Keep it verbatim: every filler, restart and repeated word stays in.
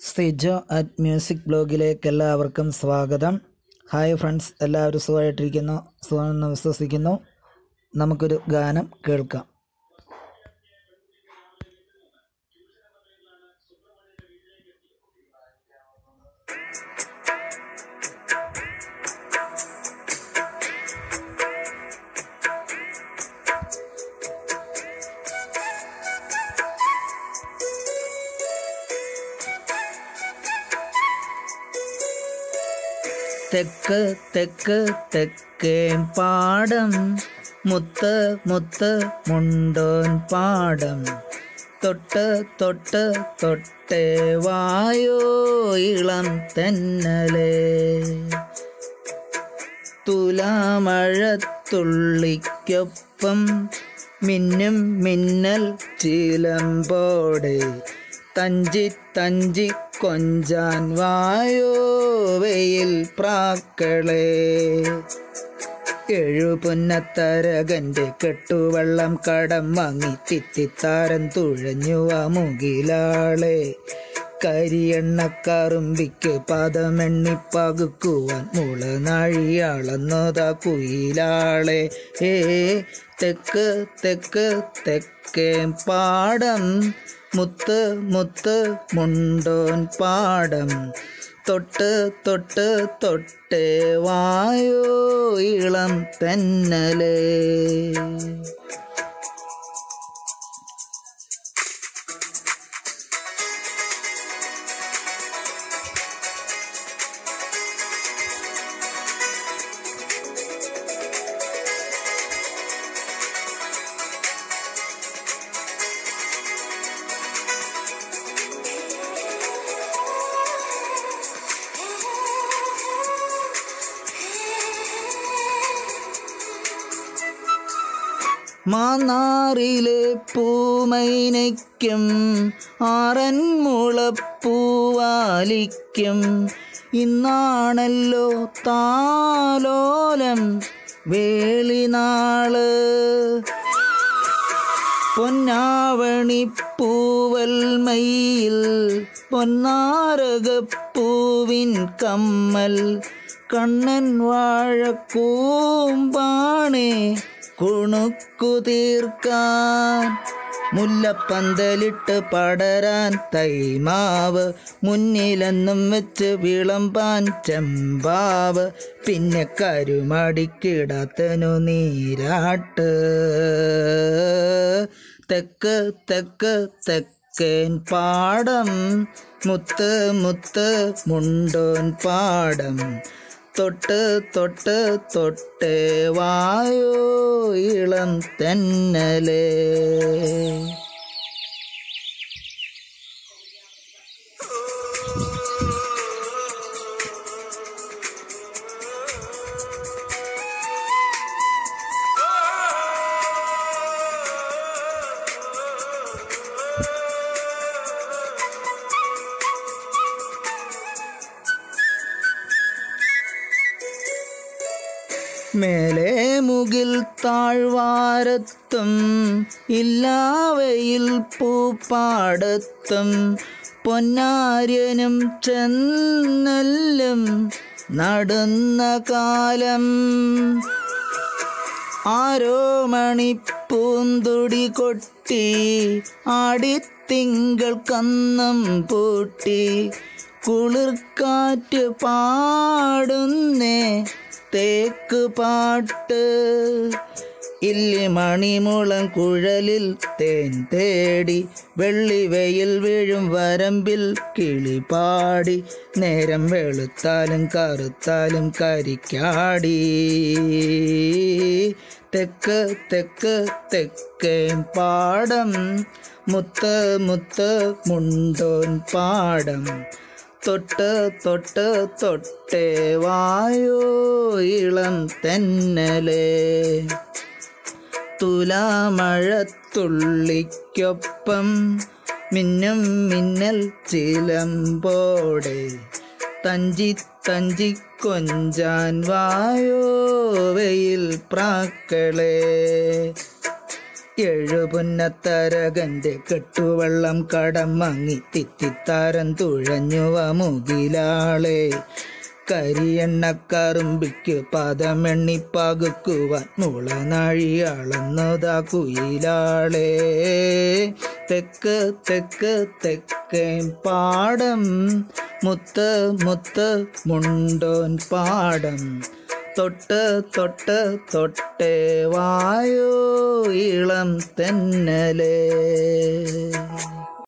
Sijo at music ബ്ലോഗിലേക്ക് എല്ലാവർക്കും സ്വാഗതം. Hi friends, എല്ലാവരും സുഖമായിട്ടിരിക്കുന്നു, സുഖമെന്ന് വിശ്വസിക്കുന്നു. നമുക്കൊരു ഗാനം കേൾക്കാം. തെക്ക് തെക്ക് തെക്കേ പാടം, മുത്ത് മുത്ത് മുണ്ടോൻ പാടം, തൊട്ട് തൊട്ട് തൊട്ടേ വായോ ഇളം തെന്നലേ, തുലാമഴത്തുള്ളിക്കൊപ്പം മിന്നും മിന്നൽ ചിലമ്പോടെ, തഞ്ചി തഞ്ചി കൊഞ്ചാൻ വായോ വെയിൽ പ്രാക്കളെ, എഴുപുന്നത്തരകൻ്റെ കെട്ടുവെള്ളം കടം വാങ്ങി തിത്തിത്താരൻ തുഴഞ്ഞുവ മുകിലാളെ, കരിയെണ്ണക്കറുമ്പിക്ക് പദമെണ്ണി പകുക്കുവാൻ മുളനാഴിയാളന്നതാ കുയിലാളെ. ഏ തെക്ക് തെക്ക് തെക്കേ പാടം, മുത്ത് മുത്ത് മുണ്ടോൻ പാടം, തൊട്ട് തൊട്ട് തൊട്ടേ വായോ ഇളം തെന്നലേ. മാന്നാറിലെ പൂമൈനയ്ക്കും ആറന്മുളപ്പൂവാലിക്കും ഇന്നാണല്ലോ താലോലം വേളിനാള്, പൊന്നാവണിപ്പൂവൽ മയിൽ പൊന്നാരകപ്പൂവിൻ കമ്മൽ, കണ്ണൻ വാഴക്കൂമ്പാണേ കുണുക്കു തീർക്കാൻ, മുല്ലപ്പന്തലിട്ട് പടരാൻ തൈമാവ്, മുന്നിലെന്നും വെച്ച് വിളമ്പാൻ ചെമ്പാവ്, പിന്നെ കരുമടിക്കിടത്തനു നീരാട്ട്. തെക്ക് തെക്ക് തെക്കേൻ പാടം, മുത്ത് മുത്ത് മുണ്ടോൻ പാടം, തൊട്ട് തൊട്ട് തൊട്ടേ വായോ ഇളം തെന്നലേ. മേലെ മുകിൽ താഴ്വാരത്തും ഇല്ലാവയിൽ പൂപ്പാടത്തും, പൊന്നാര്യനും ചെന്നെല്ലും നടുന്ന കാലം, ആരോ മണിപ്പൂന്തുടി കൊട്ടി ആടിത്തിങ്കൾ കന്നം പൂട്ടി, കുളിർക്കാറ്റ് പാടുന്നേ തേക്ക് പാട്ട്, ഇല്ലി മണിമുളം കുഴലിൽ തേൻ തേടി, വെള്ളിവെയിൽ വീഴും വരമ്പിൽ കിളി പാടി, നേരം വെളുത്താലും കറുത്താലും കരിക്കാടി. തെക്ക് തെക്ക് തെക്കേ പാടം, മുത്ത് മുത്ത് മുണ്ടോൻ പാടം, തൊട്ട് തൊട്ട് തൊട്ടേ വായോ ഇളം തെന്നലേ, തുലാമഴത്തുള്ളിക്കൊപ്പം മിന്നും മിന്നൽ ചിലമ്പോടെ, തഞ്ചി തഞ്ചി കൊഞ്ചാൻ വായോ വെയിൽ പ്രാക്കളെ, എഴുപുന്നത്തരകൻ്റെ കെട്ടുവെള്ളം കടം വാങ്ങി തിത്തിത്താരൻ തുഴഞ്ഞുവ മുകിലാളെ. കരിയെണ്ണക്കറുമ്പിക്ക് പദമെണ്ണി പകുക്കുവാൻ മുളനാഴി അളന്നതാ കുയിലാളെ. തെക്ക് തെക്ക് തെക്കേ പാടം മുത്ത് മുത്ത് മുണ്ടോൻ പാടം. തൊട്ട് തൊട്ട് തൊട്ടേ വായോ ഇളം തെന്നലേ.